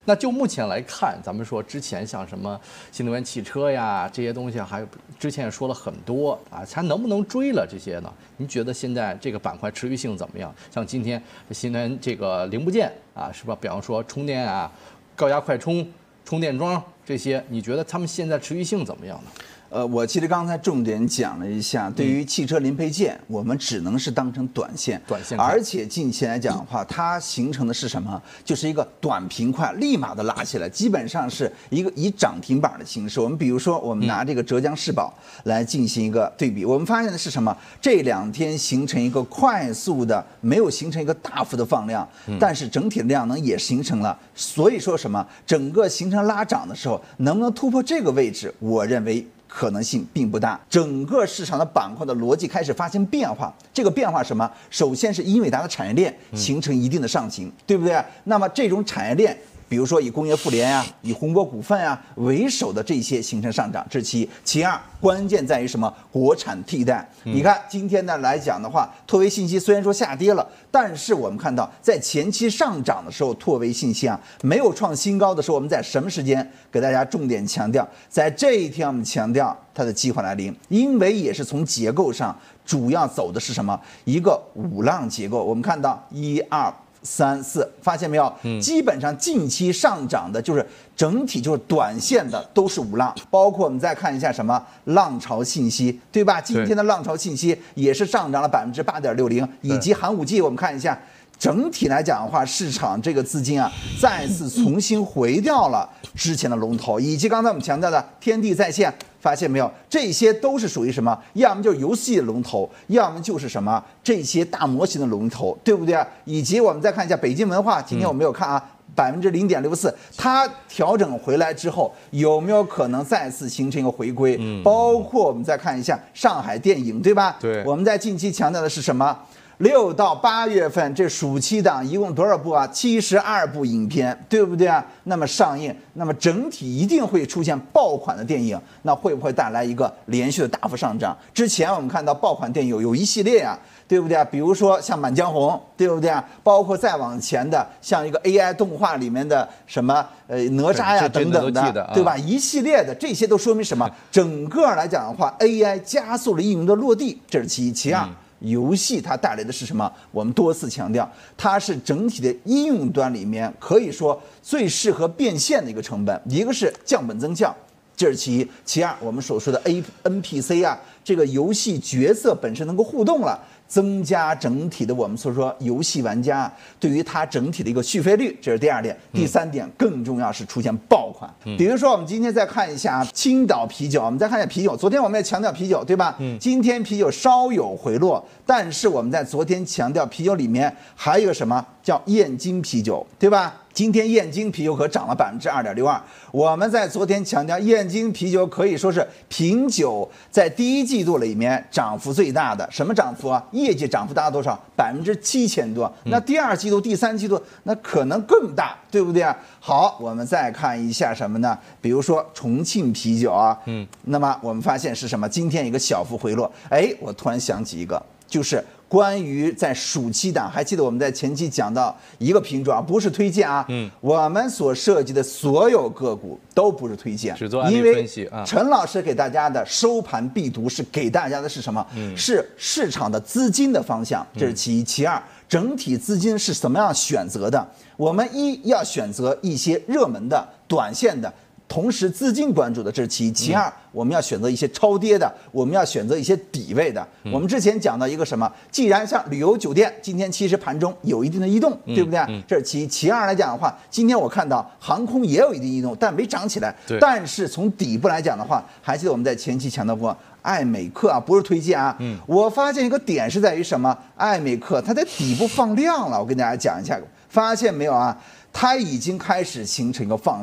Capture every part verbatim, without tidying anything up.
那就目前来看，咱们说之前像什么新能源汽车呀这些东西，还有之前也说了很多啊，它能不能追了这些呢？您觉得现在这个板块持续性怎么样？像今天新能源这个零部件啊，是吧？比方说充电啊、高压快充、充电桩这些，你觉得他们现在持续性怎么样呢？ 呃，我其实刚才重点讲了一下，对于汽车零配件，我们只能是当成短线， 短线， 而且近期来讲的话，它形成的是什么？就是一个短平快，立马的拉起来，基本上是一个以涨停板的形式。我们比如说，我们拿这个浙江世宝来进行一个对比，我们发现的是什么？这两天形成一个快速的，没有形成一个大幅的放量，但是整体的量能也形成了。所以说什么？整个形成拉涨的时候，能不能突破这个位置？我认为可能性并不大，整个市场的板块的逻辑开始发生变化。这个变化什么？首先是英伟达的产业链形成一定的上行，对不对？那么这种产业链，比如说以工业富联啊、以宏博股份啊为首的这些形成上涨，这是其一。其二，关键在于什么？国产替代。你看今天呢来讲的话，拓维信息虽然说下跌了，但是我们看到在前期上涨的时候，拓维信息啊没有创新高的时候，我们在什么时间给大家重点强调？在这一天我们强调它的机会来临，因为也是从结构上主要走的是什么？一个五浪结构。我们看到一二。三四，发现没有？基本上近期上涨的就是整体就是短线的都是五浪，包括我们再看一下什么浪潮信息，对吧？今天的浪潮信息也是上涨了百分之八点六零，以及寒武纪，我们看一下。整体来讲的话，市场这个资金啊，再次重新回掉了之前的龙头，以及刚才我们强调的天地在线，发现没有？这些都是属于什么？要么就是游戏的龙头，要么就是什么这些大模型的龙头，对不对？以及我们再看一下北京文化，今天我没有看啊。百分之零点六四，它调整回来之后，有没有可能再次形成一个回归？嗯，包括我们再看一下上海电影，对吧？ 对， 我们在近期强调的是什么？六到八月份这暑期档一共多少部啊？七十二部影片，对不对啊？那么上映，那么整体一定会出现爆款的电影，那会不会带来一个连续的大幅上涨？之前我们看到爆款电影有有一系列啊，对不对啊？比如说像《满江红》，对不对啊？包括再往前的像一个 A I 动画里面的什么呃哪吒呀等等的， 的对吧？一系列的这些都说明什么？整个来讲的话 ，A I 加速了应用的落地，这是其一。其二。嗯游戏它带来的是什么？我们多次强调，它是整体的应用端里面可以说最适合变现的一个成本，一个是降本增效，这是其一。其二，我们所说的 A N P C 啊，这个游戏角色本身能够互动了。增加整体的我们所说游戏玩家对于它整体的一个续费率，这是第二点。第三点更重要是出现爆款，比如说我们今天再看一下青岛啤酒，我们再看一下啤酒。昨天我们也强调啤酒，对吧？嗯。今天啤酒稍有回落，但是我们在昨天强调啤酒里面还有一个什么叫燕京啤酒，对吧？今天燕京啤酒可涨了百分之二点六二。我们在昨天强调，燕京啤酒可以说是品酒在第一季度里面涨幅最大的。什么涨幅啊？业绩涨幅达到多少？百分之七千多。那第二季度、第三季度那可能更大，对不对啊？好，我们再看一下什么呢？比如说重庆啤酒啊，嗯，那么我们发现是什么？今天一个小幅回落。哎，我突然想起一个，就是。关于在暑期档，还记得我们在前期讲到一个品种啊，不是推荐啊，嗯，我们所涉及的所有个股都不是推荐， 只做案例分析啊。 陈老师给大家的收盘必读是给大家的是什么？嗯，是市场的资金的方向，这是其一。其二，整体资金是怎么样选择的？我们一要选择一些热门的、短线的。同时，资金关注的这是其一，其二，我们要选择一些超跌的，我们要选择一些底位的。我们之前讲到一个什么？既然像旅游酒店，今天其实盘中有一定的异动，对不对？这是其一。其二来讲的话，今天我看到航空也有一定异动，但没涨起来。但是从底部来讲的话，还记得我们在前期强调过，爱美克啊，不是推荐啊。嗯，我发现一个点是在于什么？爱美克它在底部放量了，我跟大家讲一下，发现没有啊？它已经开始形成一个放量。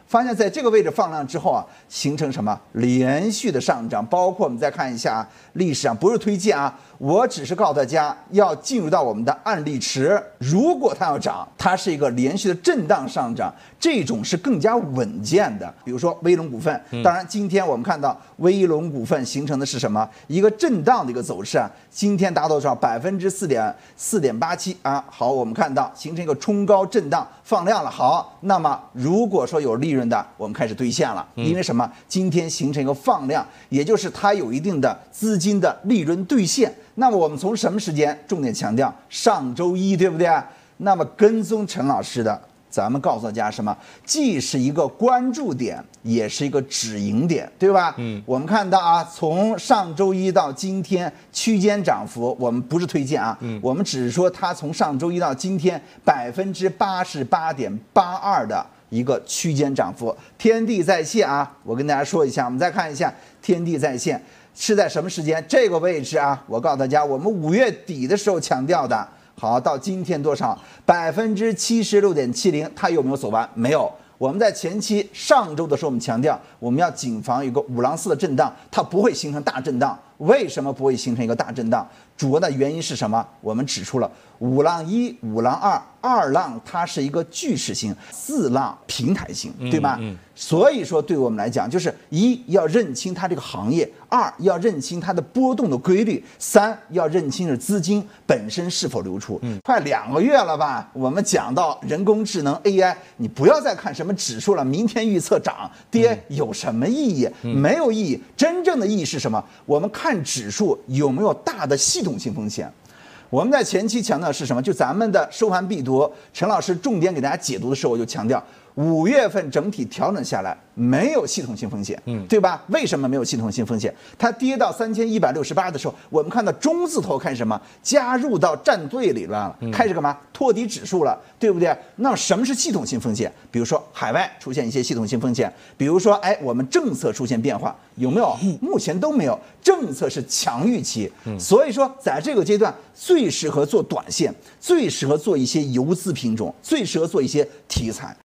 发现在这个位置放量之后啊，形成什么连续的上涨，包括我们再看一下历史上，不是推荐啊，我只是告诉大家要进入到我们的案例池。如果它要涨，它是一个连续的震荡上涨，这种是更加稳健的。比如说威龙股份，当然今天我们看到威龙股份形成的是什么？一个震荡的一个走势啊，今天达到多少？百分之四点四点八七啊。好，我们看到形成一个冲高震荡放量了。好，那么如果说有利润的，我们开始兑现了，因为什么？今天形成一个放量，也就是它有一定的资金的利润兑现。那么我们从什么时间？重点强调上周一，对不对？那么跟踪陈老师的，咱们告诉大家什么？既是一个关注点，也是一个止盈点，对吧？嗯，我们看到啊，从上周一到今天区间涨幅，我们不是推荐啊，嗯，我们只是说它从上周一到今天百分之八十八点八二的一个区间涨幅。天地在线啊，我跟大家说一下，我们再看一下天地在线是在什么时间？这个位置啊，我告诉大家，我们五月底的时候强调的。好，到今天多少？百分之七十六点七零，它有没有走完？没有。我们在前期上周的时候，我们强调我们要谨防一个五浪四的震荡，它不会形成大震荡。为什么不会形成一个大震荡？主要的原因是什么？我们指出了五浪一、五浪二、二浪它是一个巨势型，四浪平台型，对吧？嗯嗯、所以说，对我们来讲，就是一要认清它这个行业，二要认清它的波动的规律，三要认清是资金本身是否流出。嗯、快两个月了吧？我们讲到人工智能 A I， 你不要再看什么指数了，明天预测涨跌有什么意义？嗯、没有意义。真正的意义是什么？我们看指数有没有大的系统性风险。我们在前期强调的是什么？就咱们的收盘必读，陈老师重点给大家解读的时候，我就强调五月份整体调整下来没有系统性风险，嗯，对吧？为什么没有系统性风险？它跌到三千一百六十八的时候，我们看到中字头开始什么加入到战队里了，开始干嘛？托底指数了，对不对？那么什么是系统性风险？比如说海外出现一些系统性风险，比如说哎，我们政策出现变化，有没有？目前都没有，政策是强预期，所以说在这个阶段最适合做短线，最适合做一些游资品种，最适合做一些题材。